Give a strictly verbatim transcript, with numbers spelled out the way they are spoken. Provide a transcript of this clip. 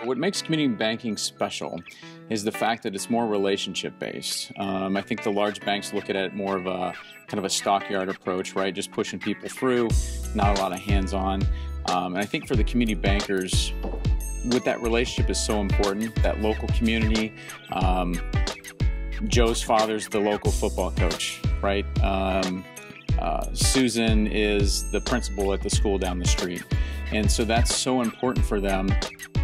What makes community banking special is the fact that it's more relationship based. Um, I think the large banks look at it more of a kind of a stockyard approach, right? Just pushing people through, not a lot of hands-on. Um, and I think for the community bankers, with that relationship is so important, that local community. Um, Joe's father's the local football coach, right? Um, uh, Susan is the principal at the school down the street. And so that's so important for them